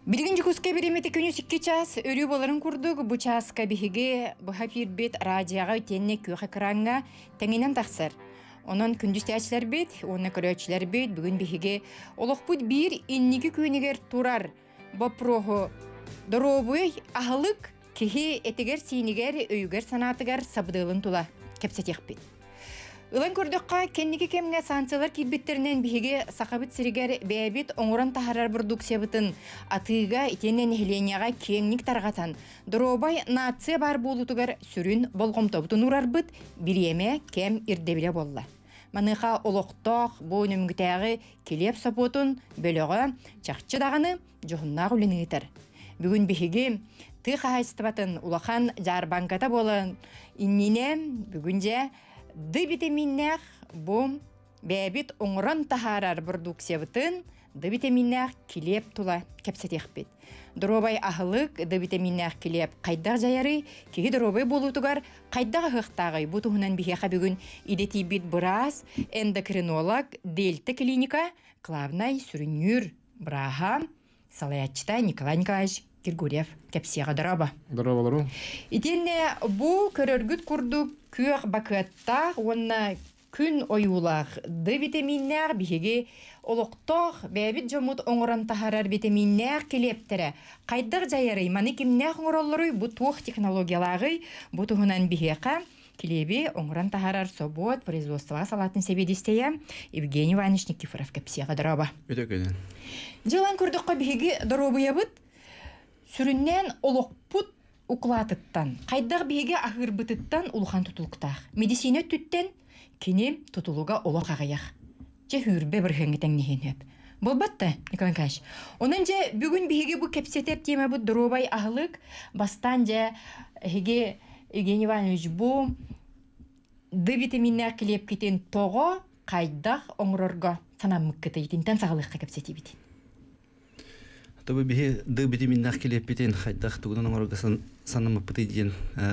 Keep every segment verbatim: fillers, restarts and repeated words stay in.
Билгин жукуске беремети күнү сикки час өрү боларын курдук. Бу часка биһиге буха пирбет радиога тенне күхэ кыранга теңинен тахсар. Онон күндүс тәчләр бит, оны көрөчләр бит. Бүгүн биһиге олохпут бир инники күнүгер турар. Бопрохо доробуй ахлык кихи этигер синигер өйгер санатыгар сабдылын тула кепсетек бит. Илан көрдөкка кенники кемге санкциялар кирбиттеринен биһиге сакабыт сиригер бэбит оңорон тахарар продукциябытын атыга итенен хеленияга кеңник таргатан доробай нация бар болутугар сүрүн болгомтобутун урарбыт бириеме кем ирдебиле болла. Маныха олоқтоқ бу нүмгүтәгы келеп сапотун бөлөгө чакчы даганы жохуннак үленигитер. Бүгүн биһиге ты хайстыбатын улахан жарбанката болан иннине бүгүнже Д витаминнах бу бәбит оңран тахарар продукциябытын Д витаминнах килеп тула кепсетек бит. Доробай ахылык Д витаминнах килеп кайдак жаяры, киги доробай болутугар кайдак хыктагы бу туһунан бихеха бүгүн идети бит брас эндокринолог Дельта клиника главный сүрүнүр браха салаячта Николай Николаевич Григорьев кепсияга дороба. Доробалару. Итенне бу көрөргүт курдук күөх бакытта онна күн оюлах Д витаминнар биһиге олоқтоқ бәбит жомут оңоран тахарар витаминнар келептере. Кайдак жайары маны кимнәр оңороллары бу тух технологиялары бу туһунан биһека келеби оңоран тахарар собот производства салатын себедистея Евгений Иванович Никифоров кепсияга дороба. Өтөкөдөн. Жылан көрдөккө биһиге доробуябыт сүрүннен олоқпут уклатыттан, кайдак биһиге ахырбытыттан улхан тутулуктах. Медицина түттен кини тутулуга олоқ агаяк. Же хүрбе бір хеңгетен нехенеп. Болбатты, Николай Николаевич. Онан же бүгүн биһиге бу кепсетеп тема бу доробай ахлык бастан же хиге Евгений Иванович бу Д витаминнар килеп кетен того кайдак оңрорго санамык кетейтинтен сагалыкка кепсетебит. Тобы бихе Д витаминнах килеп битен хайдах тугунан оңоргасан санамы пытыден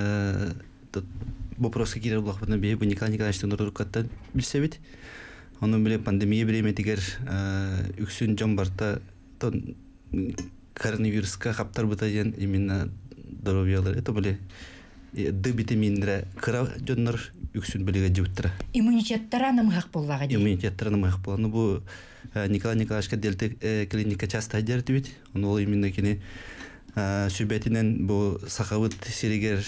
вопросы кирер булакпытын бихе бу Николай Николаевичтын ордуркаттан билсебит. Onun bile pandemiye bilemediler üksün jambarta ton koronaviruska kaptar bitajan imina dorobiyalar eto bile D vitaminlere kıra jonlar üksün bile gajuttra. Иммунитеттара намгак боллага ди. Иммунитеттара намгак боланы бу Николай Николаевичка Дельта клиника часто hadert бит. Onu ol imina kini sübetinen bu sakavut siriger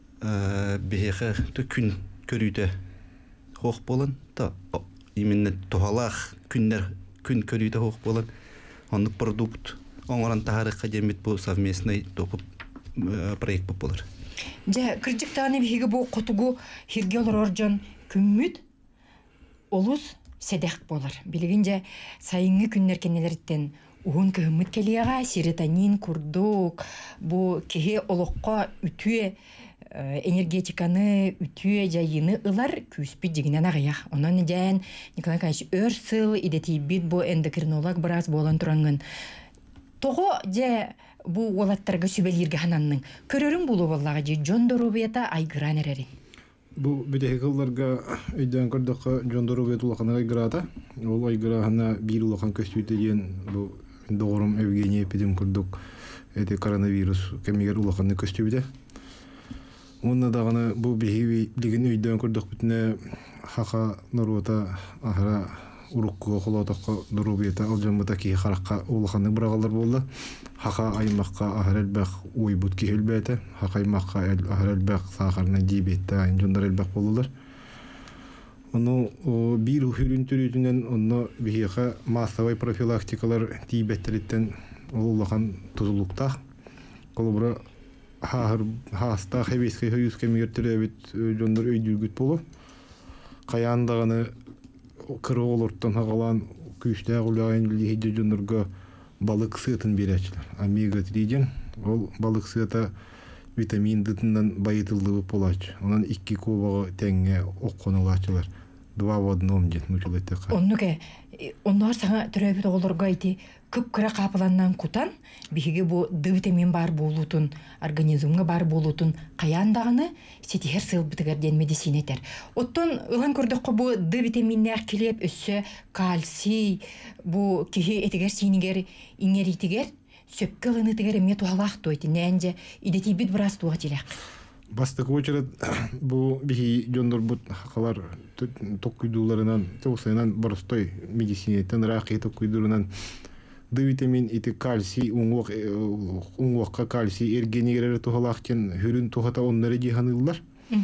bihehe to күн körüte hoq bolan ta именно тухалах күннер күн көрүйтө хок болот ондук продукт оңорон тахарыкка жемит бу совместный топуп проект болор. Же кыржыктаны биһиге бу котугу хиргел оржон күммүт олус седек болор. Билигинже сайынгы күннер кенелерден уун көмүт келияга серотонин курдук бу кеге олокко үтүе энергетиканы үтүе жайыны ылар күспү дигинен агая. Онон жан Николай Николаевич өрсыл идети бит бу эндокринолог брас болон турангын. Того же бу олаттарга сүбелирге хананның көрөрүн булу боллага же жондорубета айгыран эрерин. Бу бидехиларга өйдөн көрдөккө жондорубет улакана айгырата. Ол айгырахана бир улакан көстүйтө ден бу догорум Евгений эпидем көрдөк. Эти коронавирус кемигер улаканы көстүйтө. Онна даганы бу биһиби билген өйдөн көрдөк бүтүнө хака норота ахара урукко холотокко дорубета алжамыта ки харакка улаханы брагалар болду. Хака аймакка ахарелбек уйбут килбете, хака аймакка ахарелбек сахарна диабетта инжондарелбек болдулар. Ону бир хүрүн түрүтүнөн онно биһига массовый профилактикалар диабеттелиттен улахан тузулукта. Колобра хахыр хаста хевиске хүйүс кемигертеребит жондор өйдүгүт болу. Каяндаганы кырыолорттон хагалан күчтә гулайын лиһиҗе жондорга балык сытын берәчләр. Омега три ден ол балык сыта витамин дытыннан байытылып болач. Онан икки кубага тәңгә окконулачылар. Два в одном ден мучулеттек. Оннуке оннор саңа төрөбүт оголорго айти күп кыра капыланнан кутан биһиге бу Д витамин бар болутун организмга бар болутун каяндагыны сетихер сылбытыгерден медицинетер. Оттон ылан көрдөккө бу Д витаминнер килеп өссө кальций бу кихи этигер синигер иңеритигер сөпкө лыны тегеремне тухалах тойты нэнже идети бит брас туга тилек. Бастык очерет бу бихи жондор бут хакалар токуйдуларынан тоосайнан боростой медицинетен рахи токуйдурунан Д витамин ити кальций уңуак уңуакка кальций эргенигерер тухалахтен хүрүн тухата оннары жиханыллар.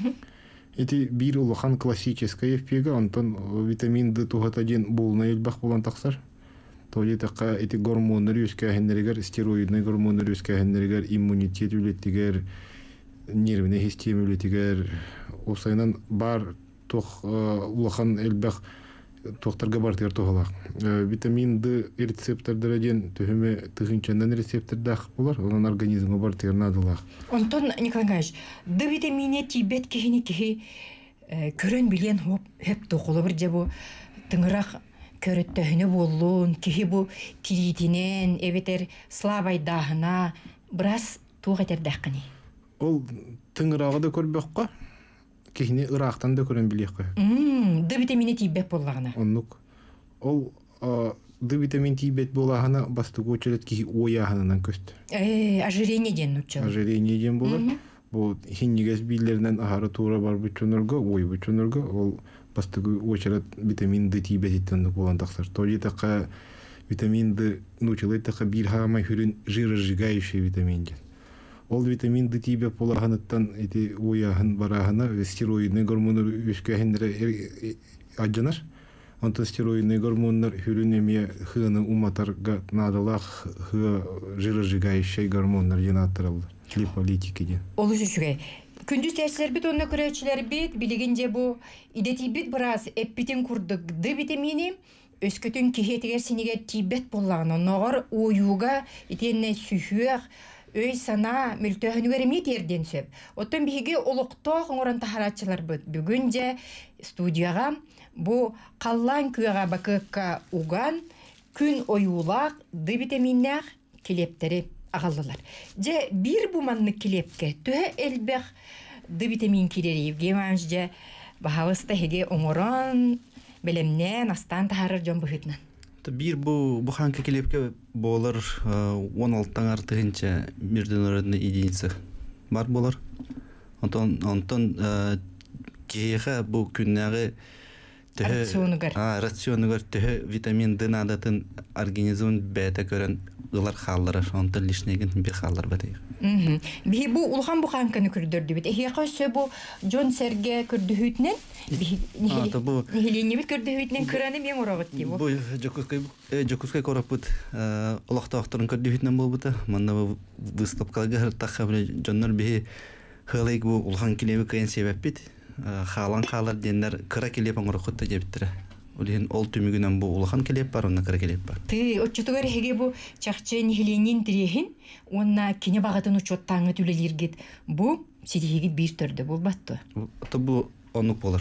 Ити бир улахан классическая эфпега антон витамин Д тухата ден болна элбах болан таксар. Толи така ити гормондар үскәһеннәргәр стероидный гормондар үскәһеннәргәр иммунитет үлеттигәр нервный система үлеттигәр осайнан бар тох улахан элбах тохтарга бартыр тохалак. Витамин Д рецепторлары ден төһеме тыгынчандан рецептордах булар, онан организмга бартыр надылак. Антон Николаевич, Д витамине тибет кихини кихи көрөн билен хоп хеп тохолы бир жабу тыңырак көрөттөһүнө боллун кихи бу тиритинен эбетер слабай дахына брас тугатер дакыни. Ол тыңырагы да көрбөккө кихини ырактан да көрөн билеккө. Мм, Д витамине тибет боллагына. Оннук. Ол Д витамин тибет боллагына бастыгы очерет кихи ояханынан көстө. Э, ожирение ден учу. Ожирение ден болар. Бу хиннигес бийлеринен ахары туура бар бучунурга, ой бучунурга ол бастыгы очерет витамин Д тибетиттен болан таксар. Толи така витамин Д нучылы така бир хамай хүрүн жиросжигающий витамин ден. Ол витамин Д тибет боллаганаттан эти ояхын барахына стероидный гормондар өскөһендере аджанар. Антон стероидный гормондар хүрүн эме хыны уматарга надалах хы жиросжигающий гормондар жанаттыралды. Липолитики ден. Ол үшүгө күндүз тәсилер бит онна көрөчүлөр бит билигинже бу идети бит брас эппитин курдук Д витамини өскөтүн кихетигер синигер тибет боллагына ногор оюга итенне сүйүк өй сана мүлтөһүнүгөр эми терден сөп. Оттон биге олуктоо оңорон тахарачылар бит. Бүгүнже студияга бу каллан күйага бакыкка уган күн оюлак Д витаминнер келептери агаллылар. Же бир буманны келепке төһө элбех Д витамин кирери геманже бахавыста хеге оңорон белемнен астан тахарыр жон бухитнан. Бир бу буханка келепке болар он алтыдан артыгынча международный единица бар болар. Антон антон кеха бу күннәге рационугар. А, рационугар төһө витамин Д надатын организмын бәтә көрән ылар халлары, антон лишнеген бир халлар бар. Мм. Би бу улхан буханканы күрдөрдү бит. Эхе кайсы бу Джон Серге күрдүһүтнен би нихилени бит күрдүһүтнен кыраны мен орагыт ди бу. Бу жокускай жокускай корапыт улахта ахтырын күрдүһүтнен болбута. Манда выставкаларга тахабы Джоннор би хылык бу улхан килеби кайын себеп бит. Халан халар деннер кыра келеп оңорохотта жептире. Олен ол түмүгүнөн бу улахан келеп бар, онна кыра келеп бар. Ты отчетугар хеге бу чакчы нихиленин тирехин, онна кине багатын учоттаңы түлелиргит. Бу сидихигит бир төрдө болбаттı. То бу онук болар.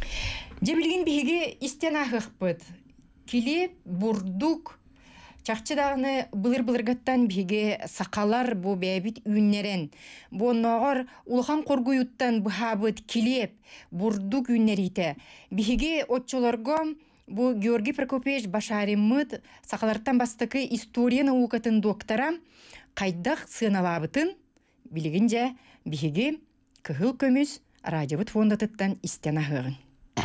Же билген биге истен ахыкпыт. Килеп бурдук чакчыдагыны былыр-былыргаттан биге сакалар бу бәбит үннерен. Бу ногор улхан коргуюттан бахабыт килеп бурдук үннерите. Биге отчолорго бу Георгий Прокопьевич Башариммыт сакалардан бастыкы история наукатын доктора кайдак сыналабытын билигинже биге кыгыл көмүс радиобут фондатыттан истен ахыгын.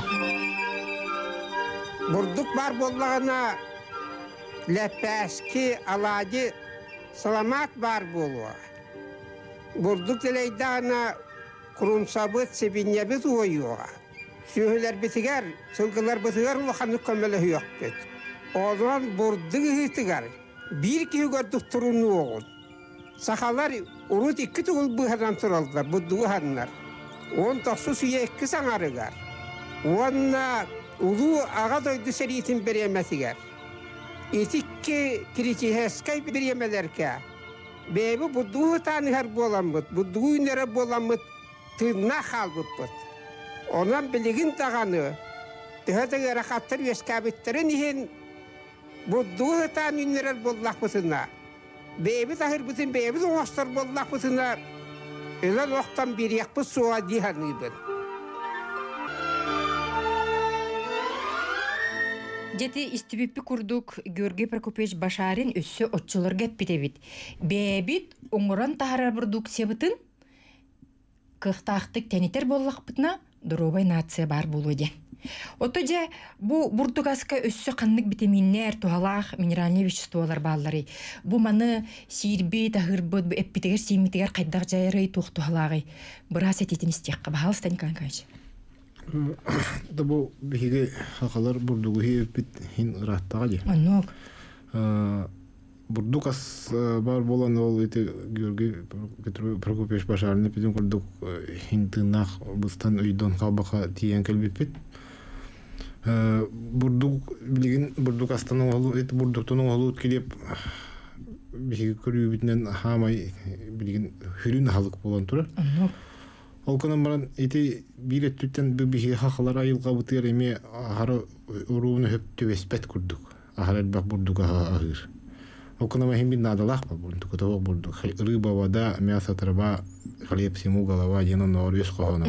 Бурдук бар боллагына лепески алади саламат бар болуа. Бурдук делейдана kurumsabıt sebiniyebit uyuğa. Sühüler bitiger, sılgılar bitiger ulakhanı kömele hüyok bit. Oğlan burduğu hitiger. Bir ki gördük turunu oğul. Sakalar urut iki tuğul bu herran turaldılar, budduğu hanlar. On taksu suya iki sanarıgar. Onna ulu ağa doydu seriyetin beriyemetiger. Etikki kiriki heskay beriyemelerke. Bebi budduğu tani her bolamıt, budduğu nere bolamıt, tığına kalbıt. Ondan biligin tağanı, tıhıdığı rakatır veskabitlerin ihin, budduğu tani nere bollak bıtına. Bebi tahir bütün bebi oğastar bollak bıtına. Ölen oqtan bir yakbı suğa dihanıbın. Жети истибиппи курдук Георгий Прокопьевич Башарин өссө отчулар геппитебит. Бебит оңорон тахарар продукция бытын кыхтаахтык тенитер боллакпытына дробай нация бар болуде. Ото же бу бурдугаска өссө каннык витаминнер, тухалах, минеральный веществолар баллары. Бу маны сирби тахырбыт бу эппитегер симитегер кайдак жайрый тух тухалагы. Бырас этитин истекка бахал Станислав Николаевич. Да бу биге хакалар бурдугу хепит хин раттагы. Анок. Бурдугас бар болан ол эти Георгий Прокопьевич Башарин пидин курдук хинтынах быстан үйдөн кабака тиен келбеппит. Бурдук билген бурдук астанын олу эти бурдуктун олу келип биге көрүүбүтүнөн хамай билген хүрүн халык болон турар. Анок. Ол канан баран эти бийлеттүттен биге хакалар айылга бутыр эме хары урууну хөптү эспет курдук. Ахарат бак бурдуга агыр. Окна махим надалах по бурду, котово бурду. Рыба, вода, мясо, трава, хлеб, всему голова, дено норвеж хохона.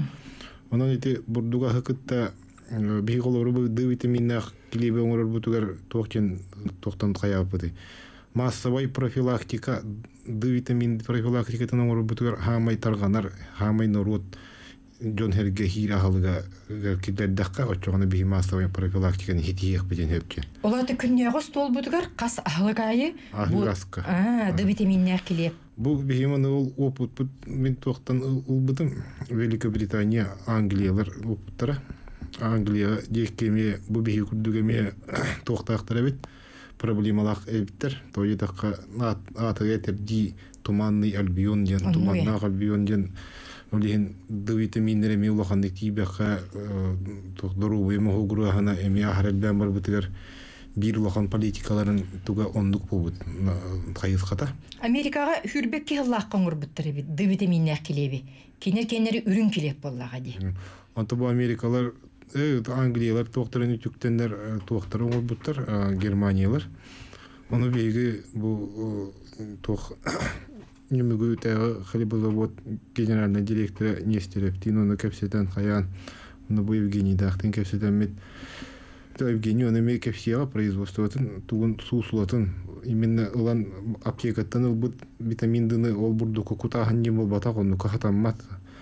Оно эти бурдуга хакытта бихоло рыбы ды витаминах килебе оңорор бутугар тохтен тохтан каяпыты. Массовой профилактика ды витамин профилактика тан оңорор бутугар хамай тарганар, хамай норот Джон Херге хира халга кидлер дакка очогона би массовой профилактиканы хитиек биден хөпчен. Оларды күннөгө стол бутугар кас ахлагайы. Ахыгаска. А, ды витаминнер килеп. Бу бихиманы ол опыт бут мен токтан улбытым Великобритания, Англиялар опыттара. Англия декеме бу бихи курдугеме токтактара бит. Проблемалак эбиттер. Тойы дакка атыга терди туманный альбион ден, туманный альбион ден. Олин ды витаминнер эми улахандык тибеха тохдору эми хугурахана эми ахарелбен бар бутыгар бир улахан политикаларын туга ондук болбут кайыската. Америкага хүрбек кыллак коңур буттыр бит ды витаминнер килеби. Кинер кенери үрүн килеп боллага ди. Анту бу Америкалар, Англиялар тохторын үтүктендер тохтору буттар, Германиялар. Оны беги бу тох Немного это хлебозавод генеральный директор Нестеровтин, он капсетан хаян, он был Евгений Дахтин капсетан мет. То Евгений он имеет капсиала производство, тун суслотен именно лан аптека тонул бут витамин дыны ол бурду кокута ханним бол батак он кахатам мат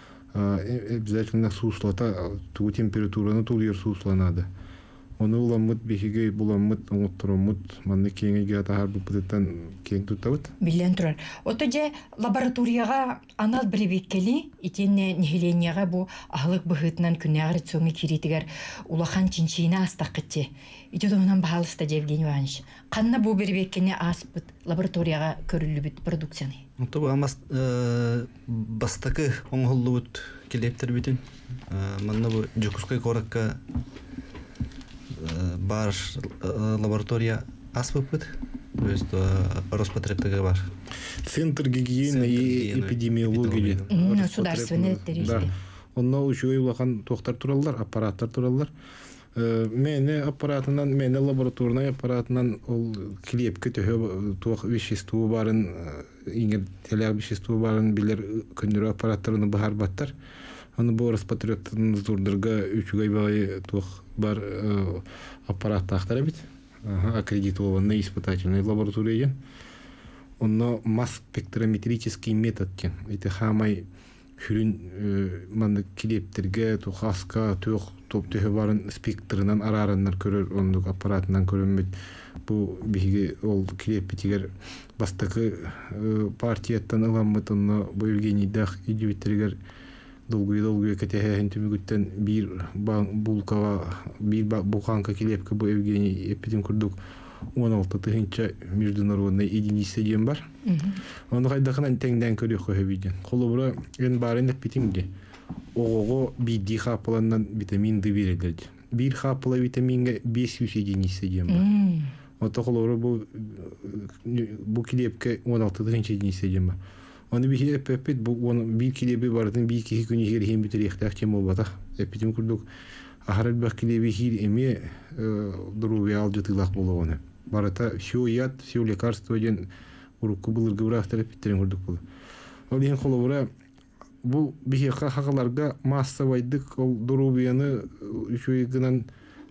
обязательно суслота ту температураны тулер сусла надо. Оны уламыт бихиге буламыт оңоттуромут манны кеңеге атахар бупытыттан кең туттабыт. Билен турар. Ото же лабораторияга анал билебеккели итенне нехеленияга бу ахлык быхытынан күннягыр цоңы киритигер улахан чинчина астакытче. Итедонан баалыста Евгений Иванович. Канна бу билебеккене аспыт лабораторияга көрүлүбүт продукцияны. Ото амас бастакы оңголлубут келептер бүтүн. Манна бу жокускай коракка бар лаборатория аспыпыт, то есть Роспотребтеге бар. Центр гигиены и эпидемиологии. Государственный да. Онно учуй улахан тохтар тураллар, аппараттар тураллар. Мене аппаратынан, мене лабораторный аппаратынан ол клепке төһө тох вещество барын, иңер телег вещество барын билер көндүрө аппараттарын бахар баттар. Аны бу Роспотребтен зурдырга үчүгай бай тох бар аппарат тахтара бит. Аккредитованный испытательный лаборатория. Онно масс спектрометрический метод кен. Эти хамай хүрүн маны килептерге тухаска тох топ төһө барын спектрынан арараннар көрөр ондук аппаратынан көрөнбөт. Бу биге ол килепетигер бастакы партияттан ыламмыт онно бу Евгений Дах идибиттергер долгую-долгую кетеһен түмүгүттен бир булкага бир булканка килепке бу Евгений эпидем курдук он алты тыгынча международный единица дем бар. Оны кайдакынан теңден көрөк көбөйдөн. Колубура эн барын эпидемге ого биди хапаландан витамин Д берилди. Бир хапала витаминге беш жүз единица дем бар. Ото колубура бу бу килепке он алты тыгынча единица дем бар. Оны бихи эппет бу он бир килеби бардын бир кихи күнү жер хем битер ихтах тем болбата. Эпидем курдук ахарат бак килеби хир эме друви алжытылак болгону. Барата все яд, все лекарства ден урукку булыр гыбрахтар эпиттерин курдук болду. Ол ен колобура бу бихи хакаларга массовайдык ол друвияны үчөйгүнөн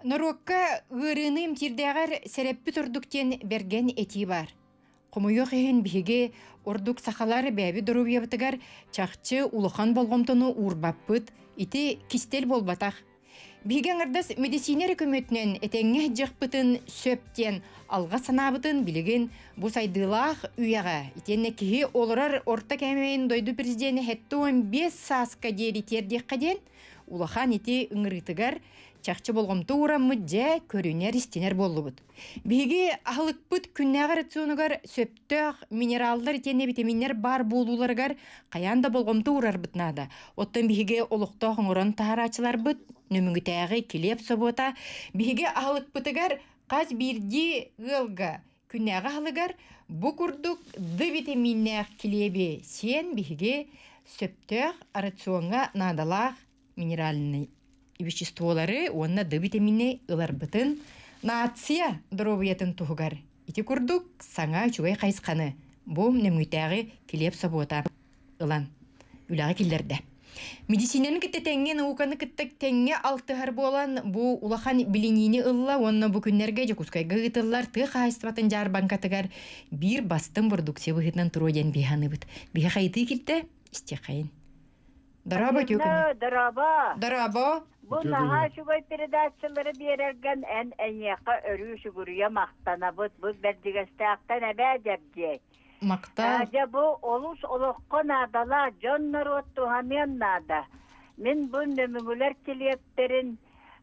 Норокка ырыным тирдәгәр сәрәппі турдуктен берген эти бар. Комуйох ehen биге ордук сахалары бәби дорубия битгәр чакчы улахан болгомтону урбаппыт ити кистел болбатах. Биген ардас медицинер көмөтнен этеңге жыкпытын сөптен алга санабытын билеген бу сайдылах уяга итенне ки олорар орта кемейин дойду президенти хетте он беш саска дери тердеккаден улахан ити ыңырытыгар чакчы болгомту ураммы же көрүнер истенер боллубут. Биги ахылыкпыт күннәгә рационугар сөптөк минералдар итенне витаминнер бар болуларгар каянда болгомту урар бытнада. Оттан биге олукток оңорон таарачылар быт нөмүнгүтәгы килеп собота. Биге ахылыкпытыгар каз бирди гылга күннәгә халыгар бу курдук д витаминнер килеби сен биге сөптөк рационга надалах минеральный веществолары, онна д витамины ылар бытын, нация дробиятын тугар. Ити курдук саңа чугай кайсканы. Бу немүтәгы килеп собота ылан. Үләгә килләрдә. Медицинаны китте тәңге науканы китте тәңге алтыгар болан бу улахан билинини ылла, онна бу күннәргә жакускайга гытыллар ты хайстватын жар банкатыгар бир бастын продукция быгытнан туроден биханы бит. Биха хайты китте истехайын. Дараба тюканы. Дараба. Дараба. Bu naha şubay передачалары берерген en en yaqa örü şugurya maqtanabıt bu berdigestaktan ebedebdi. Maqta. Aja bu olus oloqqon adala jonnar ottu hamen nada. Min bu nömüler kiliyetlerin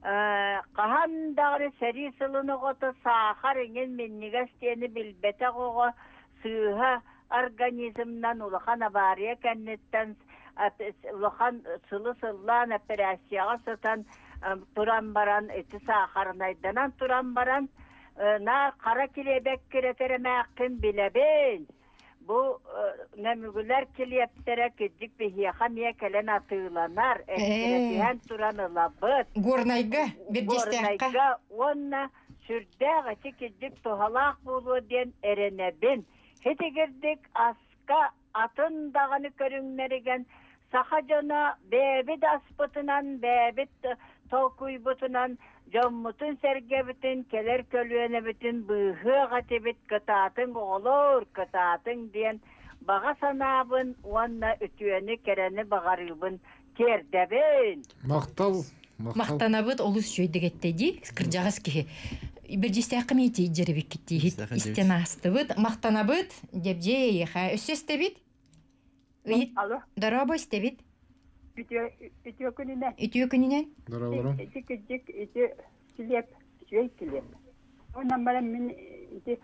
qahan dağrı seri sılını gota sahar ingen minnigeshteni bilbete gogo sığha organizmdan ulaqan abariya kennetten Lohan sılı sıllan operasyona satan turan baran eti saharnaydanan turan baran na kara kilebek kireteremekin bilebin. Bu nemügüler kiliyeptere kicik bihiyahan yekelen atığlanar. Ekiretihen turanı labıt. Gornayga bir destekka. Gornayga onna sürdağ eti kicik tuhalak bulu den erenebin. Heti girdik aska atın dağını körünlerigen Sahacana bebit aspıtınan, bebit tokuybutunan, jommutun sergebitin, keler kölüyene bitin, bıhı gatibit kıtatın olur, kıtatın diyen, bağa sanabın, onunla ütüyeni kereni bağarıbın, kerdebin. Maqtal. Maqtanabıt olus şöydük ettedi, kırcağız ki. Bir jistaqı meti jeribik gitti, istena astıbıt, maqtanabıt, debje yeha, össestebit. Alo. Daraba istebit. Ütüyor, ütüyor gününe. Ütüyor gününen. Darabaram. İti küçük, iti kilip, şey kilip. Ondan bana min, iti,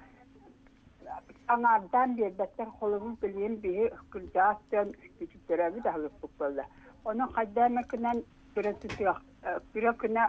anardan bir bekler kolumu bileyim, bir kırcağızdan küçük görevi de halık bukballa. Onun kaddamekinen bir tutuyor, bir okuna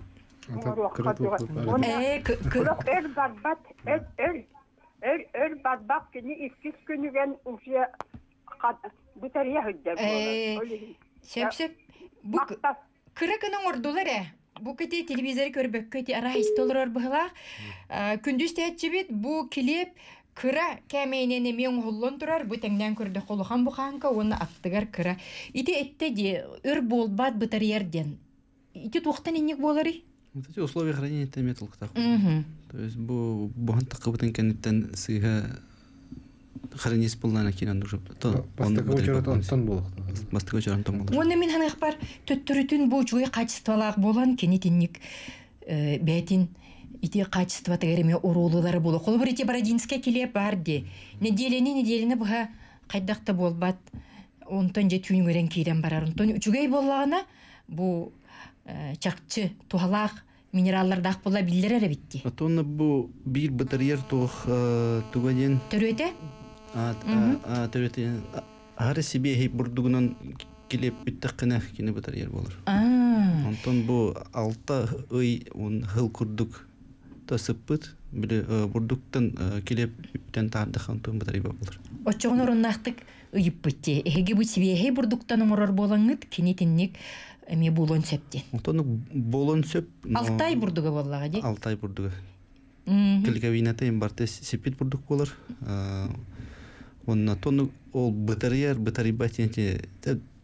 Eee, Kulak er barbat, er, er, er, er barbat günü, iskiz günü gen uşuya bu tarihe hüddem olur. Söp söp. Bu kırakının orduları. Bu kiti televizörü körbek kiti ara istolur bıhla. Kündüz tehcibit bu kilip kıra kemeyne men hollon turar bu tengden körde koluhan bu hanka onu attıgar kıra. İti ette de ör bolbat bu tariyerden. İti tuğtan innik bolari. Вот эти условия хранения это металл такой. То есть бу бухан такыбытын кенеттен сыга хранить полна кинан уже. Бастыгы очардан тон болук. Бастыгы очардан тон болук. Оны мен ханах бар төттүрүтүн бу жуй качествалак болан кенетинник бетин ити качество тегереме урулулары болу. Кол бир ити Бородинская келеп барди. Неделени неделени буга кайдакта болбат. Онтон же түнүгөрен кийден барар. Онтон үчүгөй боллагына бу чакчы тухалак минераллардак була биллер битти. Атонна бу бир батарея тух тугаден. Төрөтө? А а төрөтө. Ары себе хей бурдугунан келеп биттакына кине батарея болор. А. Онтон бу алта ый он хыл курдук тасыппыт. Биле бурдуктан келеп биттен таардыхан тон батарея болор. Очогон ороннактык ыйып битти. Эге бу себе хей бурдуктан оңорор болаңыт кинетинник эми болон сөптен. Онтон болон сөп. Алтай бурдуга боллага ди. Алтай бурдуга. Мм. Килгавината им барте сепит бурдук болор. Онна тону ол батарея батарея батенте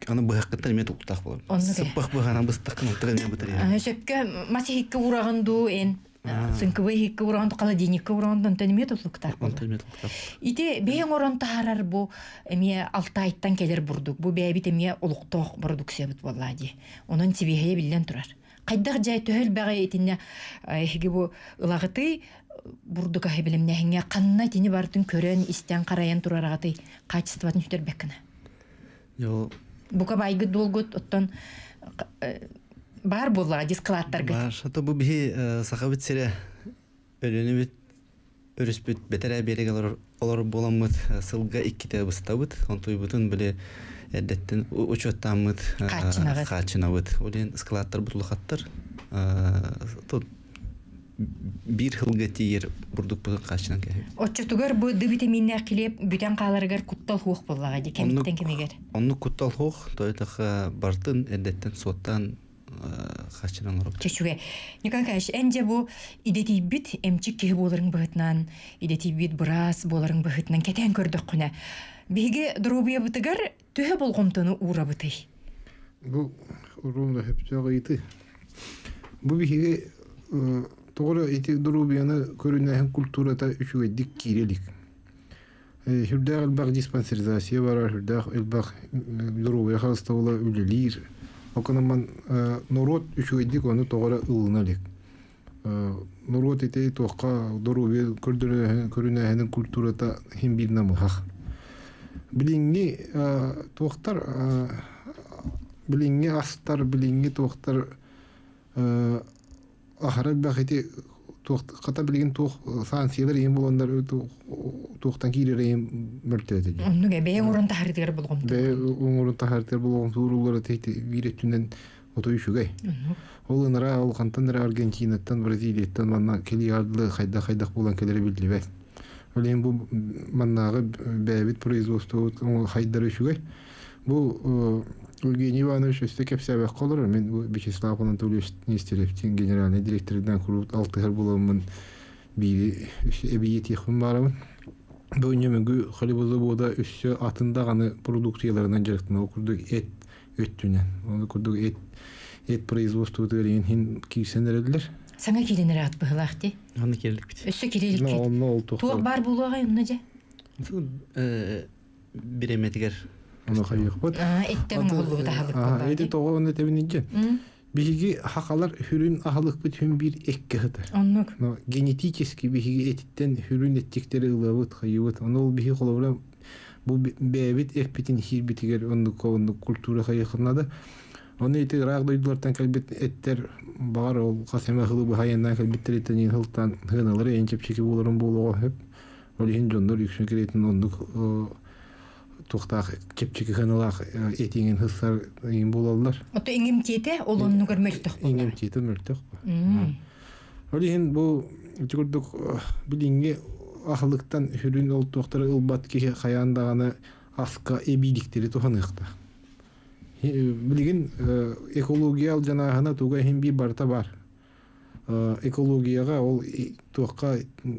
аны быһаккыттар мен туктак болор. Сыппак быһана быстаккын тыгын бутыр. Сөпкө масихикке урагынду эн сынкыбы хикке урагынду холодильникке урагындан тенме туктак. Ите бең орон таарар бу эме Алтайттан келер бурдук. Бу бәбит эме улукток продукция бит боллади. Онун сибихе билен турар. Кайдак жай төл бага этине эге бу ылагыты бурдука хебилемнехиңе канна тини бартын көрөн истен караян турарагаты качестватын үтөрбеккина. Yo. Бука байгы долгут оттон бар булла дискалаттарга. Бар, шато бу би сахабит сере өлөнү бит өрүспүт бетере берегелер олар боламыт сылга икките быстабыт, онтой бутун биле эдеттен учоттамыт качынабыт. Олен скалаттар бутлухаттар. Тут бир хылга тиер бурдук бутун качынан келет. Отчотугар бу д витаминнер килеп бүтән каларыгар куттал хук буллага ди кемиктен кемегер. Онну куттал хук тойтаха бартын эдеттен соттан качынан уруп. Чечуге. Никакаш энже бу идети бит эмчик ки болорың бытнан, идети бит брас болорың бытнан кетен көрдөк күнә. Биге дробия бутыгар төһө болгомтону ура бутый. Бу урумда хептөгө ити. Бу биге Тогора эти дробияны көрүнәһен культурата үчүгө дик кирелик. Хүрдәг элбак диспансеризация бар, хүрдәг элбак дробия хастаула үлелир. Оканаман народ үчүгө дик аны тогора ылыналык. Народ эти тока дробия көрүнәһен культурата хим бир намыхах. Билинги тохтар билинги астар билинги тохтар Ахарат бахити ката билген тух санкциялар эм болгондар тухтан киререм мөртөдө. Онуга бең орун тахардыр болгом. Бе орун тахардыр болгом турулар тейти биретүнөн отойшугай. Ол нара ол кантандар Аргентинаттан, Бразилияттан манна келиярдлы хайда хайдак болгон келери билдибе. Олен бу маннагы бэбит производство хайдар үшугай. Бу Евгений Иванович өсті кепсәбе қалыр. Мен Вячеслав Анатольевич Нестеревтен генеральный директордан құрылып алты жыл боламын. Бири әбиет еқін барамын. Бұл үнемігі қалибозы бода өсі атында ғаны продукцияларынан жарықтың. Ол күрдік эт өттінен. Ол күрдік эт эт производство өтігерген хин кейсенер әділер. Саңа келенер ат бұғылақты? Аны келдік бит. Өсі келелік бит. Туық бар болуға ұнна жа? Биреметігер. Аны хайык бут. А, эттен болду да халык болду. Эти того он тебининже. Биги хакалар хүрүн ахалык бит хүм бир экке хатар. Оннук. Но генетически биги эттен хүрүн эттиктери ылабыт хайыбыт. Оны биги колобра бу бебит эпитин хирбитигер оннук оннук культура хайыкнада. Оны эти рагдойдулардан калбет эттер бар ол касема хылы хайяндан калбеттеритен хылтан хыналар энчеп чеки болорун болого хеп. Олин жондор юкшун керетин оннук Тухтах кепчики ханалах этинген хыссар ин болалар. Ото иңим тете олонну көрмөлтөк болду. Иңим тете мөлтөк. Олин бу жогордук билинге ахлыктан хүрүн ол токтор ылбат ки хаяндаганы аска эбиликтери туханыкта. Билген экологиялык жанагына туга хим бир барта бар. Экологияга ол токка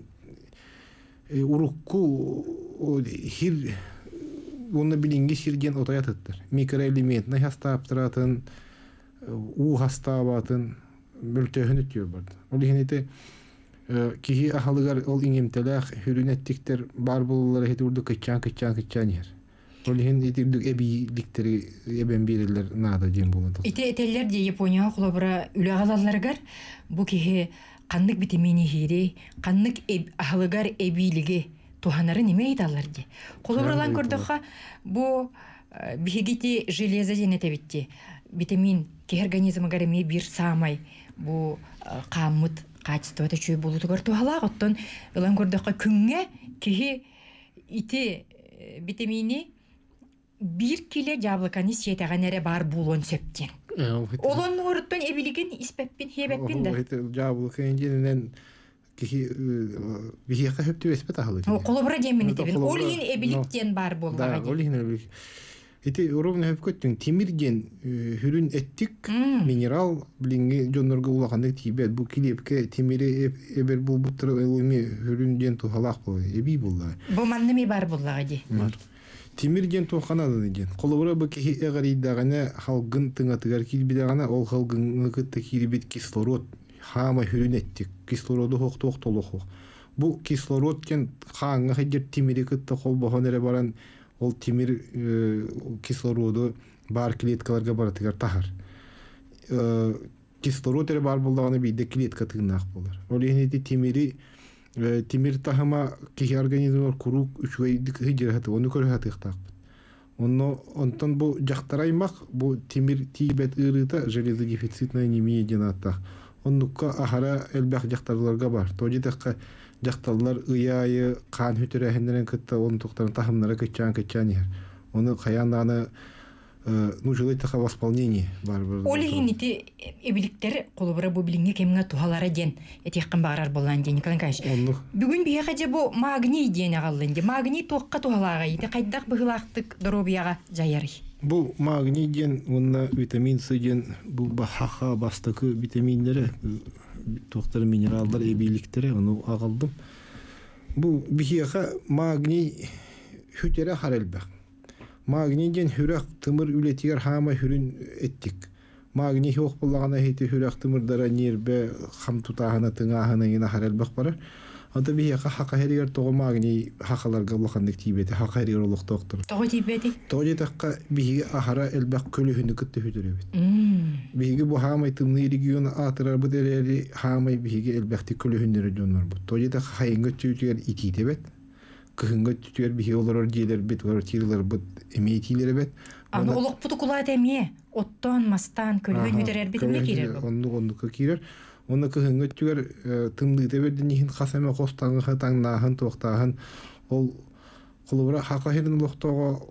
урукку хир Оны билинги сирген отаятыттыр. Микроэлементны хастаптыратын, у хастабатын мөлтөһүн өтүyor барды. Ол ихнете кихи ахалыгар ол иңемтелах хүрүнеттиктер бар болулар хети урду кычан кычан кычан ер. Ол ихин этирдик эбиликтери эбен берилер нада дем болду. Ите этеллер де Япония холобра үлагалаларгар бу кихи каннык витамини хири, каннык ахалыгар эбилиги Туханары неме айталар ди. Колобралан көрдөкка бу бигити железо денете битти. Витамин ки организмга реме бир самай бу камыт качество өчөй болуду көртүгала оттон ылан көрдөкка күнгө ки ити витамини бир киле жаблыканы сетаганере бар булон септен. Олон орттон эбилиген испеппин хебеппин да. Жаблыкын женен Кихи бихи хәптү эспет ахлы. Колобра демени тебин. Олин эбиликтен бар болгага. Да, олин эбилик. Эти уровня хөпкөттүн темирген хүрүн эттик минерал билинге жонорго улаганда тибет бу килепке темире эбер бул буттыр эми хүрүн ден тухалак бу эби булла. Бу манными бар болгага ди. Тимир ден туханады ден. Колобура бу ки эгаридагана халгын тыңатыгар килбидагана ол халгын кытты килбит кислород хама хүрүнеттик. Кислороду хокток толохо. Бу кислород кен хаңга хеджер тимири кытты холбохонере баран ол тимир кислороду бар клеткаларга баратыгар тахар. Кислород эре бар булдаганы бийде клетка тыгнак болар. Ол энети тимири тимир тахама ки организмдар курук үчөйдик хеджер оны көрөт ыктак. Онно онтон бу жактараймак бу тимир тибет ырыта железодефицитная анемия денатта. Оннукка ахара элбах жактарларга бар. Тожитакка жакталлар ыяйы кан хүтөрөһүнөн кытта он токтарын тахымнара кычан кычан яр. Оны каянаны ну жилой таха восполнение бар. Олигинити эбиликтер колобура бу билинге кемге тухалара ден этеккан багарар болган ден Николай Николаевич. Бүгүн бие хажа бу магний ден агаллынды. Магний токка тухалага ите кайдак быгылактык доробияга жаяры. Бу магний ден онна витамин С ден бу бахаха бастыкы витаминдери токтор минералдар эбиликтери оны агалдым. Бу бихиха магний хүтөрө харалбак. Магний ден хүрәк тымыр үлетигер хама хүрүн эттик. Магний хок буллагана хете хүрәк тымырдара нербе хам тутахана тыңахана ина харалбак барар. Анда бихиха хака херигер того магний хакаларга булгандык тибети хака херигер улук доктор. Того тибети. Того такка бихи ахара элбак көлүһүнү кытты хүтөрөбүт. Бихиги бу хамай тымны регион атырар бу дерери хамай бихиги элбакти көлүһүнү жоннор бу. Того такка хайынгы түтүгер ититебет. Кыһынга түтүгер бихи олорор жээлер бит олор тирилер бит эмейтилер бит. Аны улук путукулат эмие оттон мастан көлүһүн хүтөрөр бит эмне кирер бу. Онду онду кирер. Оны кыһынга түтүгер тымды тебердин нихин хасаме костаңы хатаңнаһын токтаһын ол кулура хакахирин лохтого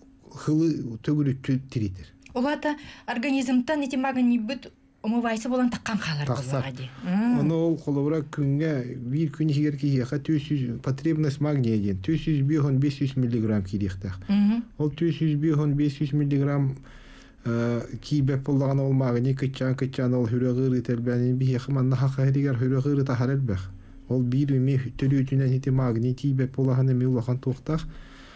хылы төгүрүттү тиритер. Олата организмтан эти магний бит умывайсы болан таккан халар болгади. Оны ол кулура күнгө бир күн егер ки яка төрт жүз потребность магния ден төрт жүз беш жүз миллиграмм кирихтак. Ол төрт жүз беш жүз миллиграмм кибе боллаган ол магний кычан кычан ол хүрөгөр ителбени би хманна хакайдыгар хүрөгөр тахарелбек. Ол бир эме төлөтүнөн эти магний кибе боллаган эме улахан токтак.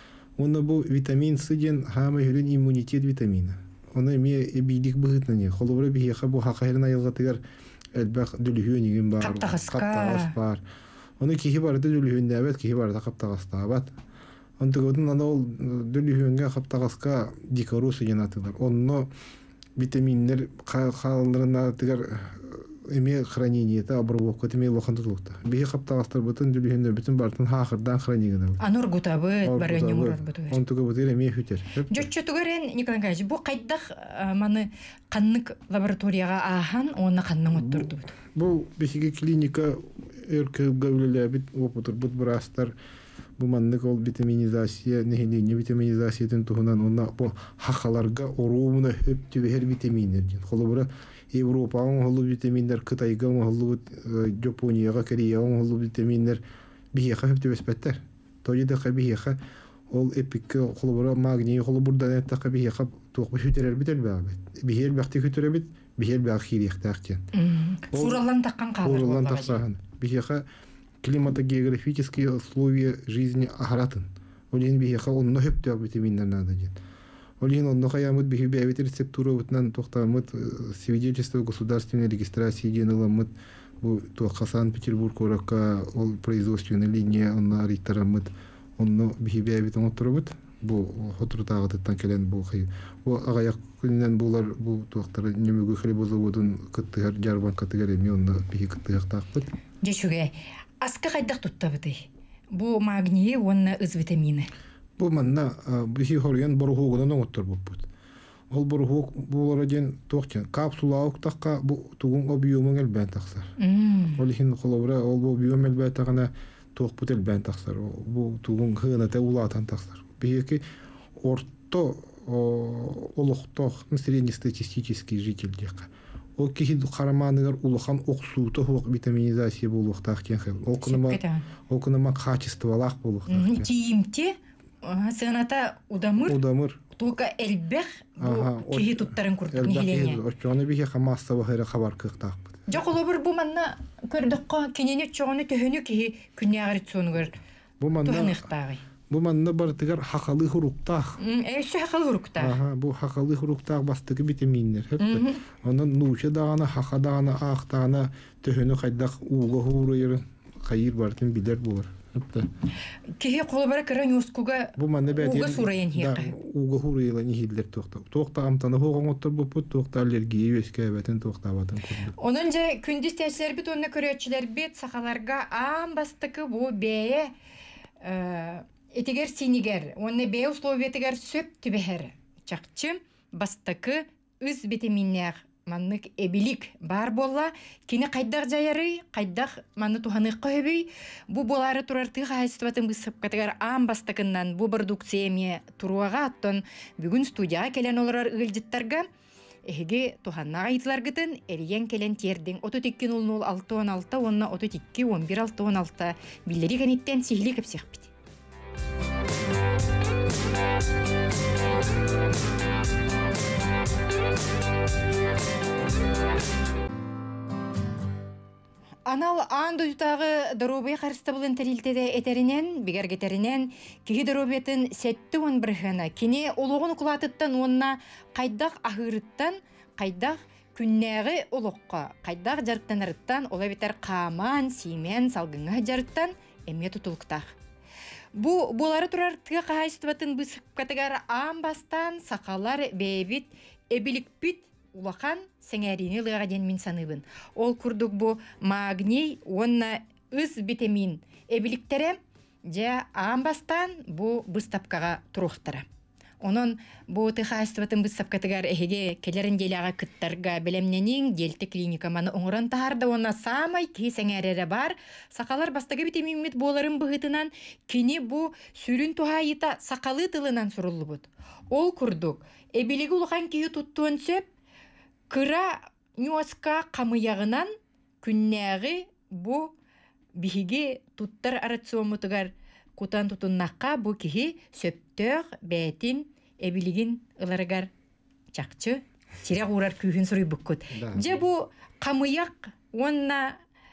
Оны бу витамин С ден хама хүрүн иммунитет витамины. Оны эме эбидик быгытны холобра би хака бу хакайрына ялгатыгар элбек дүлүхүнүгүн бар. Каптагас бар. Оны кихи барды дүлүхүндө абет кихи барды каптагаста абат. Онтогодун анол дүлүхүнгө каптагаска дикорус жанатылар. Онно витаминдер калларына тигер эме хранениете обработка теме лохантылыкта. Би каптагастар бүтүн дүлүхүндө бүтүн бартын хакырдан хранигине. Анур гутабы барыны мурат бүтү. Онтого бүтүн эме хүтер. Жоччотугөрен Николай Николаевич бу кайдах маны каннык лабораторияга ахан оны канның оттурду. Бу бихиге клиника эркел гавлелебит опутур бут брастар. Бу маннык ол витаминизация, нехилине витаминизациятын тухунан онна бу хакаларга орумуна хөптү бер витаминдер. Холобура Европаның холу витаминдер, Кытайга холу Жапонияга, Кореяга холу витаминдер бихиха хөптү беспеттер. Тожида кабихиха ол эпикке холобура магний холу бурдан этта кабихиха тук бүтөрөр бител бабет. Бихел бакты бүтөрөр бит, бихел бакхирих тактен. Фуралан таккан калар. Фуралан таксан. Бихиха климатогеографические условия жизни ахаратын. Олин бихиха онно хөптү витаминдер надо ден. Олин онно хаямыт бихибиавит рецептура бутнан тохтамыт свидетельство государственной регистрации денеламыт бу туака Санкт-Петербург оракка ол производственная линия онна риттарамыт онно бихибиавит оңоттурабыт бу хотрутагытыттан келен бу хый. Бу агаяк күннен булар бу туактары немөгө хлебозаводун кыттыгар жарбан кыттыгар эми онно бихи кыттыгак такпыт. Жешуге аска кайдак туттабыты. Бу магний оннаыз витамины. Бу манна бихи хорген борухугунан оңоттор буппут. Ол борухуг булар ден тохчан капсула октакка бу тугун объемун элбен таксар. Ол хин холобра ол бу объем элбен тагына тохпут элбен таксар. Бу тугун хыната улатан таксар. Бихи орто олохтох среднестатистический житель дека. Ол кихи караманыгар улахан оксута хук витаминизация булуктак кен хел. Ол кынама ол кынама качестволак булуктак. Тиимте сыната удамыр. Удамыр. Только элбех кихи туттарын курдук нехилене. Очоны бихи хамасса бахыра хабар кыктак. Жок олобур бу манна көрдөккө кенене чогону төһөнү кихи күннягыр цонугөр. Бу манна Бу манна бартыгар хакалы хуруктах. Эйсү хакалы хуруктах. Ага, бу хакалы хуруктах бастыгы витаминнер. Хепте. Онон нуча дагана, хака дагана, ах дагана төһөнү кайдак уга хурыйыр. Кайыр бартын билер булар. Хепте. Кихи колбара кыран юскуга. Бу манна бәден. Уга сурайын хиякы. Уга хурыйла ни хидлер тохта. Тохта амтаны хогоңоттор бу пут тохта аллергия өскә бәтен тохта батын күрдү. Онон же күндүз тәсилер бит, онна көрөчүлөр бит сакаларга ам бастыкы бу бее этигер синигер, онна бее условиятыгер сөп түбехер. Чакчы бастыкы үз витаминнер маннык эбилик бар болла, кини кайдак жайары, кайдак манны туханык көбөй, бу болары турарты хайстыбатын бысып катыгар ам бастыкыннан бу продукцияме туруага аттон бүгүн студияга келен олар ылжыттарга эге туханна айтлар гытын эриен келен тердин отуз эки ноль ноль алты он алты онна отуз эки он бир алты он алты биллери кенеттен сихли кепсехпит. Анал андыютағы дорубай қарысты бұлын тәрілтеді әтерінен, бігергетерінен, кеге доробетін сәтті он бірғана, кене олығын құлатыттан онына қайдақ ахырыттан, қайдақ күннәғі олыққа, қайдақ жарықтан арыттан, ола бетер қаман, сеймен, салғыңа жарыттан әме тұтылықтақ. Бұ болары тұрар тіға қайыстыбатын бұсып катығар амбастан сақалар бәйбіт, әбілік бүт, улахан сәңәріне лыға ден мен саныбын. Ол күрдік бұ магний, онна үз витамин әбіліктері жа амбастан бұ бұстапқаға тұруқтары. Онын бұ тұхайыстыбатын бұстапқатығар әхеге келерін деляға күттарға білемненің делті клиника маны оңыран тағарды, онна самай кей сәңәрері бар. Сақалар бастағы витамин мет боларын бұғытынан кені бұ сүрін тұхайыта сақалы тылынан сұрылы бұд. Ол күрдік әбілігі ұлған кейі тұттуын сөп, кыра нюаска камыягынан күннәғы бу биһиги туттар арациомутугар кутан тутуннаққа бу кихи сөптөг бәтин эбилигин ыларыгар чакчы тирек урар күйін сұрый бүккөт. Же бу камыяк онна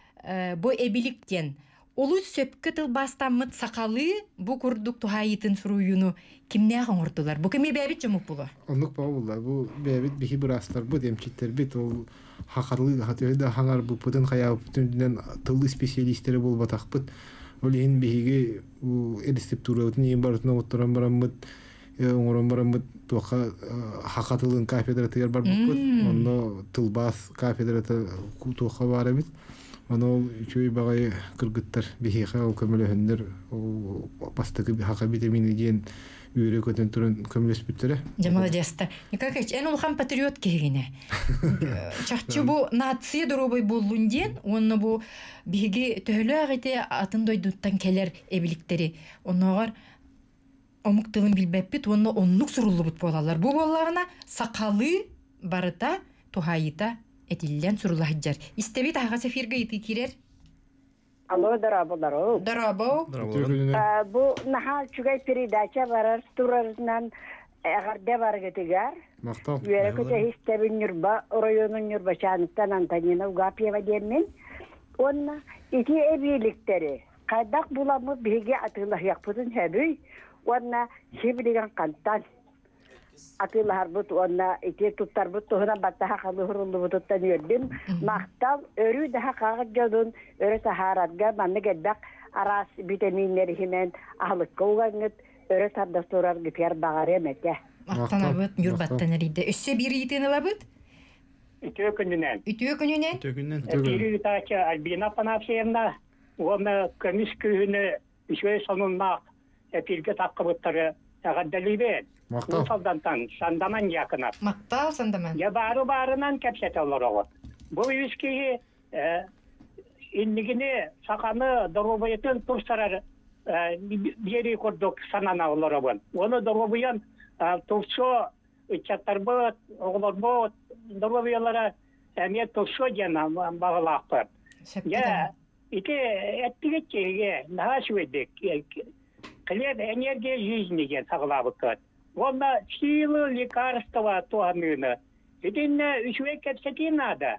бу эбиликтен олу сөпкі тылбастамыт сақалы бу курдук тухайытын сұруюну кимне аңырдылар? Бу кеме бәбит жомук була? Онлук бауылар. Бу бәбит бихи бұрастар, бу демчиттер бит, ол хақарлы, хатыйда хаңар бу пұтын қаяу пұтын тылы специалистері бол батақ бұт. Ол ең бихиге әдістеп тұрауытын ең барытына оттыран барамыд, оңыран барамыд, туаққа хақатылын кафедратығар бар бұт. Онно тылбас кафедраты туаққа бары бит. Onu köy bagay kırgıttar bihiqa o kömülöhündür o bastaki haqa vitamini diyen üyre kötün turun kömülös büttere. Jamala jasta. Никакач en улхан патриот кегене. Чахчы бу нация доробой болунден, онны бу биги төһөлө агыте атын дойдуттан келер эбиликтери. Онногар омуктылын билбеппит, онны оннук суруллубут болалар. Бу болларына сакалы барыта тухайыта этиллен сурулахджар. Истебит ага сефирге ити кирер. Алло, дарабо. Дарабо. Бу наха чугай передача барар турарынан агарда баргетигар. Мактал. Юрекете истебин юрба районун юрбачанытан Антонина Угапьева демен. Онна ити эбиликтери кайдак буламы биге атылах якпытын хэбүй. Онна хибилиган кантан Atıllar bu ona iki tutar bu tuhuna batta halıhırlı bu tuttan yördüm. Maktal örü daha kağıtcadın örü saharatga manne geddak aras vitaminleri hemen ahlık koğanıt örü tabda sorar gityer bağırı mete. Maktan abut yurbattan eride. Össe bir yiğitin alabut? Ütüye gününen. Ütüye gününen? Ütüye gününen. Ütüye gününen. Albina panafsiyanda ona kömüş köyünüüşüye sonunmak epilge takkabıtları ağaddalıydı. Maktal. Saldantan, sandaman yakınat. Maktal sandaman. Ya barı barınan kepset olur o. Bu ilişkiyi e, inligini, sakanı, dorobayetın tursarar e, yeri kurduk sanana olur o. Onu dorobayan e, tursu, uçaklar bu, oğlar bu, dorobayalara emniyet tursu diyen bağlaqtır. Ya, iki ettik ki, daha söyledik. Клет энергия жизни ген саглабыкат. Онда силы лекарства туамына. Идинне үчвек кепсети надо.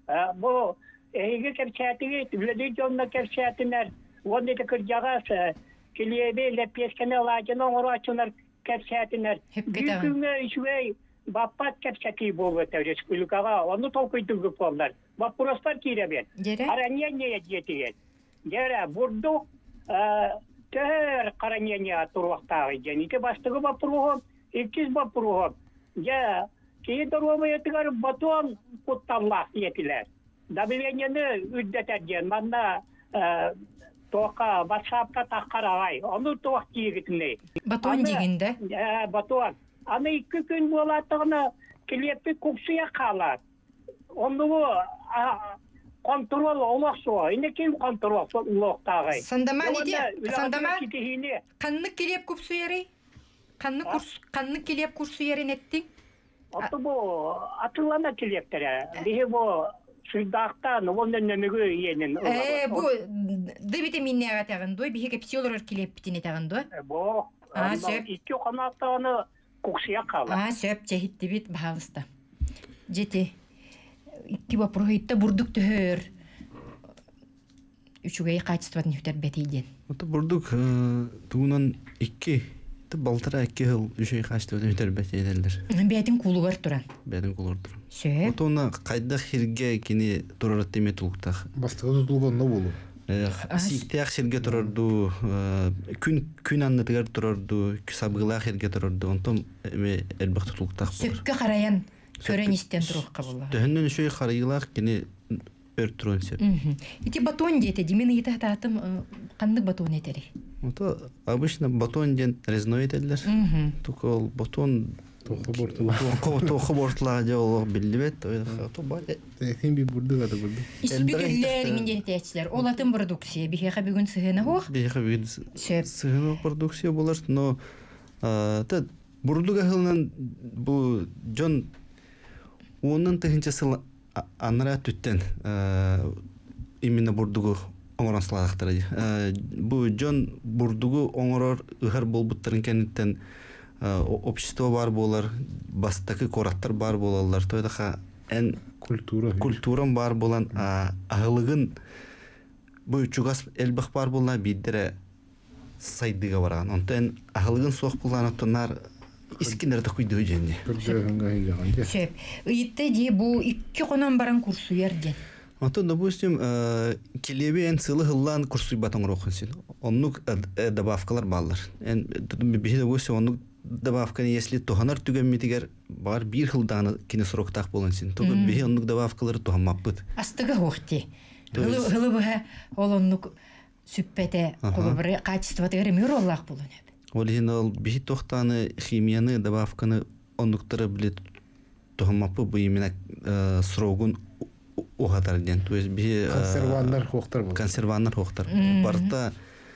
Бу эге кепсетиге, үлөдү жонна кепсетинер. Онда да кыржагас Килебе лепескене ладен оңорачунар кепсәтинер. Бүкүнгө ишвей баппат кепсәти болот республикага, аны толкуйдугу болдар. Вопростар киребен. Араньяне диетиген. Дера бурду төр караньяне турвактагы жените баштыгы бапругу, иккиз бапругу. Я кейдоровые тигар батон кутталлах етилер. Давлениені үддетеден, манда тоқа WhatsApp-та таққарағай, оны тоқ дейгітіне. Батон дегенде? Батон. Аны екі күн болатығыны келеппі көксуя қалар. Оны контрол олақсуа, инекен контрол олақтағай. Сандама неде? Сандама қанны келеп көпсуяры? Қанны келеп көпсуяры неттің? Аты бұл атылана келептері. Бейі бұл Sürdağtan onun nömügü yenin. Ee bu D vitaminine atağın doy bir kapsüller kilep bitine tağın doy. Bu. Aa söp. İki kanatlarını koksuya kalır. Aa söp cehitti bit bahalısta. Jeti. İki vaprohitte burduk tühür. Üçügeyi kaçtıvatın hüter betiyden. Ota burduk tuğunan iki Baltara iki yıl üçey kaçtıvatın hüter betiydenler. Betin kulu var turan. Betin kulu var turan. Söp. Ota ona kaydak hirge kini turarat deme tuluktak. Bastığı tutulgan ne bolu? Siktiyak hirge turardu, gün anlatıgar turardu, sabıgılar hirge turardu. Ontom elbaq tutuluktak bulur. Söpke karayan kören isten turuqqa bulur. Töhünden üçey karayılaq kini ört turun söp. İti baton diyete, dimeni ita taatım kandık baton eteri. Ota обычно baton den reznoy eterler. Tukol baton Toxu bortula. Toxu bortula jolog billibet. Ota bale. Sen bir burdu gada burdu. İsbügüllerin genetçiler. Olatın produksiya. Biheqa bugün sıhına hoq. Biheqa bugün sıhına produksiya bolar. No, ta burduga hılnan bu John onun tığınçası anara tütten imенно burdugu оңорон саладактар. Бу Джон бурдугу оңорор ыгар болбуттарын кенеттен общество бар болар, бастакы кораттар бар болалар. Тойдаха эн культура культурам бар болан агылыгын бу чугас элбах бар болна биддере сайдыга барган. Онтен агылыгын соқ булган оттонар искинерде куйду женди. Сөп. Ыйытты ди бу икки конон баран курсу ерден. Антон, допустим, келебе эн сылы хыллан курсуй батон рохын сен. Оннук добавкалар баллар. Эн бихи допустим, оннук добавканы если туханар түгенметигер бар бир хылданы кини сроктак болын сен. Тогы бихи оннук добавкалар туханмаппыт. Астыга хоқти. Хылы бұға ол оннук сүппете қолыбыры качествотыгары мөр оллақ болын. Ол ен ол бихи тохтаны химияны добавканы оннуктары билет туханмаппы bu именно срогун Ухатарден, то есть би консервандар хоқтар бол. Консервандар хоқтар. Барта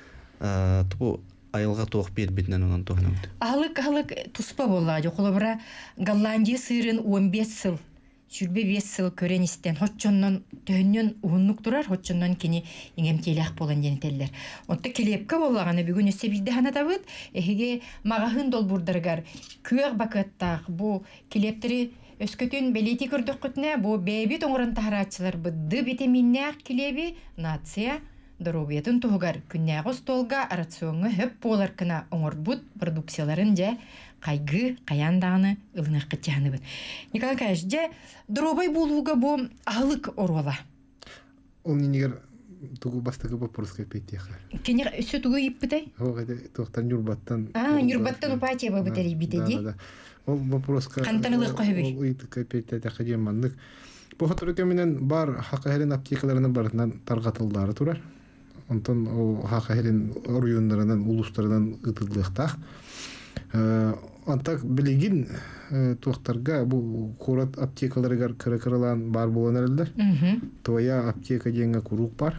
тупу айылга тоқ бербетнен онан тоқнамды. Алык-алык туспа болла, жоқылыбыра Голландия сырын он беш сыл, сүрбе беш сыл көрен истен, хотчоннан төхіннен уғыннук турар, хотчоннан кені еңем келек болан денетелер. Онта келепка боллағаны бүгін өсе білді хана табыд, әхеге мағахын дол бурдаргар, көк бакыттақ, бұл келептері Өскөтүн белети көрдік күтіне, бұл бәйбі тоңырын тахарачылар бұдды витаминнәк келеби нация дұробетін тұғығар күннәғы столға рационы хөп болар кына оңыр бұд продукцияларын жа қайғы қаяндағыны ылынық қытяны бұд. Николай Каяш, жа дұробай болуға бұл ағылық оруала. Ол ненегер тұғы бастығы бапырысқа петтеқар. Кенер өсі тұғы еп бұдай? Оғы тоқтан нүрбаттан. А, нүрбаттан ұпатия ба бұдай бітеді? Ол вопроска кантанылык койбой. Ол ыйты капитета кадеммандык. Бу хатырык менен бар хакыһерин аптекаларынан барынан таргатылдары турар. Онтон ол хакыһерин райондарынан, улустарынан ытылдыктак. Э, антак билигин тоқтарга бу корат аптекаларга кырыкырылан бар болонарлар. Тоя аптека деңге курук бар.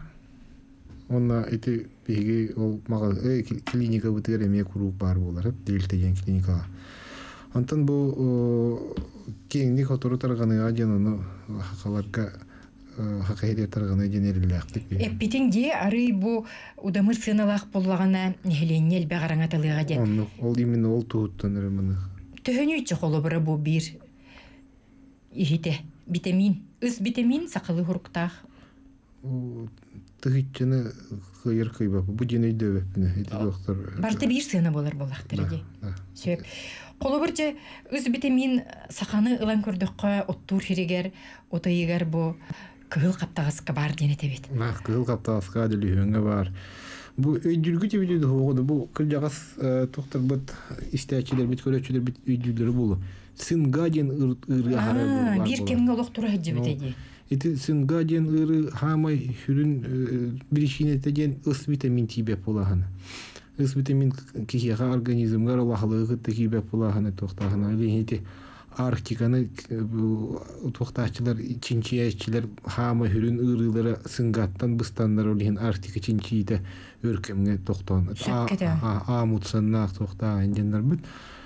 Онна эти биги ол мага клиника бутереме курук бар болар. Делтеген клиника. Антон бу кеңник отору тарганы ажаны хакаларга хакайдер тарганы женерилак деп. Эпитин де ары бу удамыр сыналак боллагана нехленел багараңа талыга де. Он ол именно ол туттаныр мына. Төһөнүчө холобра бу бир ихите витамин, ыс витамин сакалы хуруктах. тыгытчыны кыйыр кыйба бу жene дөбөпүнө эти доктор Барты бир сыны болар болактырыгы. Сөп. Колобурча үз витамин саханы ылан көрдөккө оттур хиригер, отойгер бу кыл каптагаска бар денете бит. Ма кыл каптагаска делүнгө бар. Бу өйдүлгү тебиди хогоду бу кылжагас доктор бут истечилер бит көрөчүлөр бит өйдүлөрү болу. Сынгаден ыры хары бар. Бир кемге локтура хеджебитеди. Эти сынгаден ыры хамай хүрүн биришинетеген ыс витамин тибеп болаган. Ыс витамин кихига организмга Аллахлыгы тибеп болаган токтаган. Эти Арктиканы токтачылар, чинчиячылар хамай хүрүн ырылары сынгаттан быстандар олген Арктика чинчиите өркемге токтон. А мутсаннак токтаган жендер бит.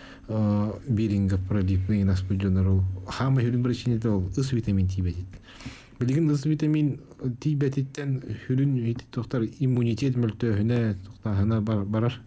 Биринга пролипный нас буджонар. Хамай хүрүн биришинете ол ыс витамин тибет. Билген ыс витамин тибеттен хүрүн ити токтар иммунитет мөлтөһүнө токтагана барар.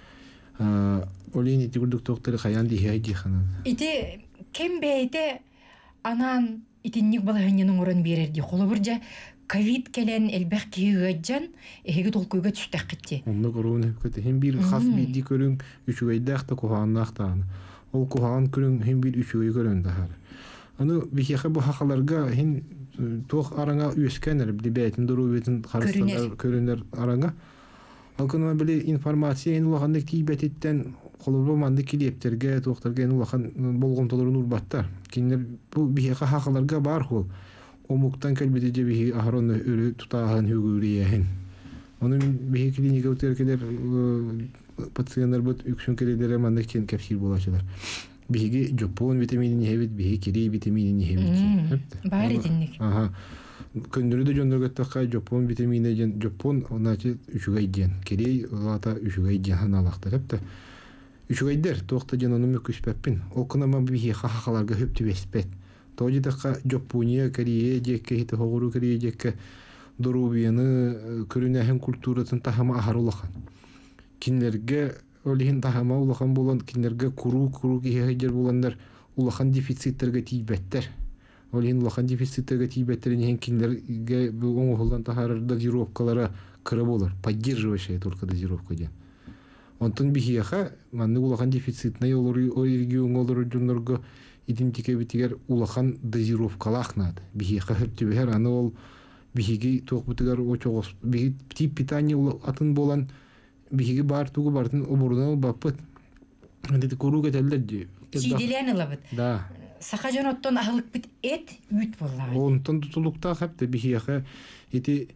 Олен ити гурдук токтары хаян дихайди хана. Ити кем бейте анан итинник балаһынның урын берерди. Холобуржа ковид келен элбэх кийгәҗән эһеге толкуйга түстәк китте. Онны корон көтө һәм бир хас бидди көрүн үчүгәйдәхтә куһаннахтан. Ол куһан көрүн һәм бир үчүгәй көрүн дәһәр. Аны бихәхә бу хакаларга һин тох араңа үскәнер дибәтен дөрүбетен харыстан көрүнер араңа. Алкына биле информация ин лагандык тибәттән колобо манды килептерге тохтарга ин лаган болгон толорун урбаттар. Кинер бу бихәхә хакаларга бар хол. Омуктан көлбетеже бихи ахаронны өрү тутаган хөгүриен. Оны бихи клиника өтеркелер пациенттер бут үксүн келедер мандык кен капсил болачылар. Бихиге жопон витаминин хебит, бихи кири витаминин хебит. Бар идинник. Ага. Көндүрүдө жондорго такка жопон витамини жен жопон оначы үчүгай жен. Кири лата үчүгай жен ханалактар хепте. Үчүгайдер токта жен аны мөкүспеппин. Окунама бихи хахаларга хөптү беспет. Тоди така Жапония, Корея, жекке хите хогуру Корея жекке дорубияны көрүнәһен культуратын тахама ахарулахан. Кинлерге олиһин тахама улахан болан, кинлерге куру куру киһәҗер боландар улахан дефициттерге тибеттер. Олиһин улахан дефициттерге тибеттер нехен кинлерге бу оңголдан тахарыр дозировкалары кыры болар. Поддерживающая только дозировка ден. Онтон бихияха манны улахан дефицитный олор регион олор жоннорго идентике битигер улахан дозировкалах надо. Бихи хәптүбәр аны ол бихиги тохбутыгар очогос бихи тип питание атын болан бихиги бар тугу бартын обурдан баппыт. Андыты куруга теллер. Сиделен лабыт. Да. Сахажан оттон ахлык бит эт үт болла. Онтон тутулукта хәпте бихиха эти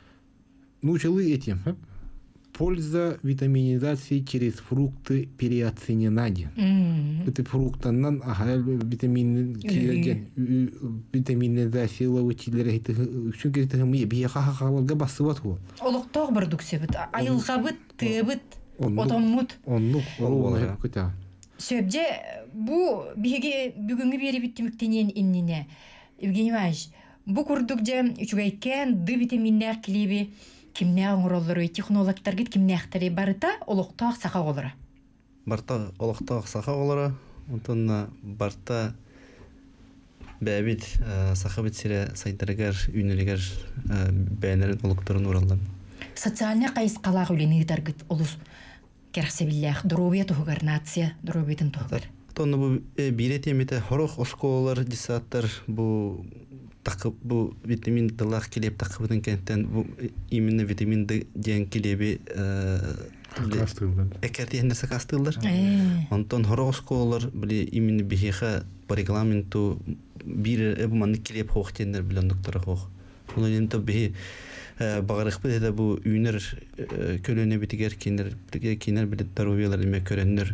нучылы этим, хәп. Польза витаминизации через фрукты переоценена. Mm. Это фруктаннан ага витамин витаминизация лавучилер это үчүн керек мы бияха хахалга басыбат бу. Олуктог бирдик себит айылгабыт тыбыт отоммут. Онну оролга көтө. Сөбже бу биге бүгүнгү бери биттимиктенен иннине. Евгений Иванович, бу курдук же үчүгайкен д витаминнер клеби кимне оңроллары технологтар гит кимнехтери барыта олуктак сака олора. Барта олуктак сака олора. Онтон барта бәбит сака битсире сайтаргар үнелегер бәнерин олуктарын уралдан. Социальный кайыскалак үлени таргыт олус керсебиллях дробия тугар нация дробитин тугар. Тонны бу бире темете хорох осколалар диссаттар бу такып бу витамин дылах килеп такыбын кенттен бу именно витамин Д ден килеби экертиенде сакастылар. Онтон хоросколар били именно бихиха по регламенту бир эбман килеп хохтендер билен доктора хох. Онун то бихи багырык бит бу үйнөр көлөнө битигер кинер кинер билет даровиялар эме көрөннөр.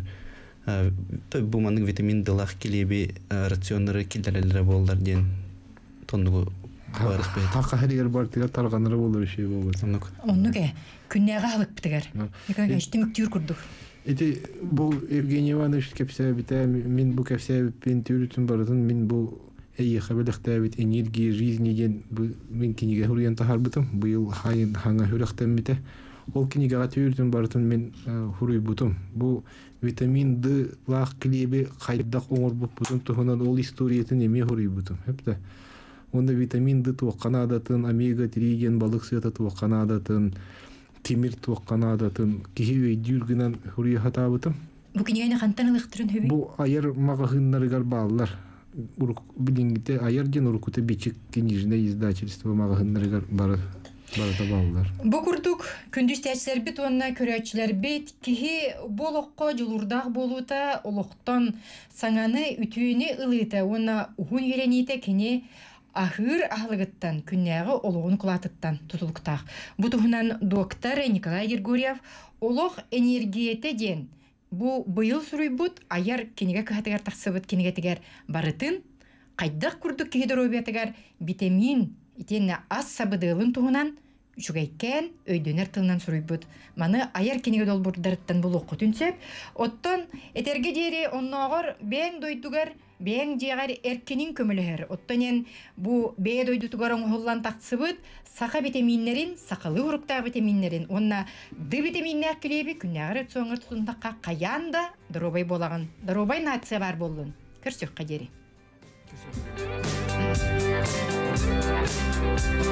Бу манны витамин дылах килеби рационнары килдерелер болдар ден тоннугу барыс бет. Хакка херигер бартыга тарганыры болор шей болот. Оннуге күннәгә халык битегәр. Якын эштемик тюр курдук. Эти бу Евгений Иванович кепсә битә мин бу кепсә бин тюрүтүн бардын мин бу әйе хәбәлехтә бит энергия жизни ден бу мин кинигә хурыян тахар битем. Бу ел хайын ханга хурыктан бите. Ол кинигә тюрүтүн бардын мин хурый бутум. Бу витамин Д лах клебе кайдак оңор бутум тухунан ол историятын эме хурый бутум. Хәптә Онда витамин D туаққана адатын, омега три ген балык сыйата туаққана адатын, темир туаққана адатын, кихи өйдүргінен хүрия хатабытым. Бу кинегene хантан ылыктырын хөбүй. Бу аяр магазиннарыгар баллар. Урук билингите аяр ген урукута бичик книжное издательство магазиннарыгар бары барата баллар. Бу курдук күндүз тәчләр бит онна көрәчләр бит кихи болохко жулурдак болута олоктон саңаны үтүөнү ылыта онна ухун елените кини ахыр ахлыгыттан күннәгы олоғын кулатыттан тутулуктак. Бу туһунан доктор Николай Григорьев олох энергияте ден бу быйыл суруйбут аяр кинеге кахатыгар тахсыбыт кинеге тигер барытын кайдак курдук кихидоробиятыгар витамин итенне ас сабыдылын туһунан үчүгайкен өйдөнөр тылынан суруйбут. Маны аяр кинеге долбурдарыттан булуққы түнсеп, оттон этерге дери онногор бең дойдугар бең жегар эркинин көмөлөһөр. Оттонен бу бээ дойдутугар оңголлан тақсыбыт сака витаминнерин, сакалы уруктагы витаминнерин, онна Д витаминнер килеби күннәгәр соңыр тутундакка каянда дробай болаган. Дробай нация бар болдун. Көрсөк кадери.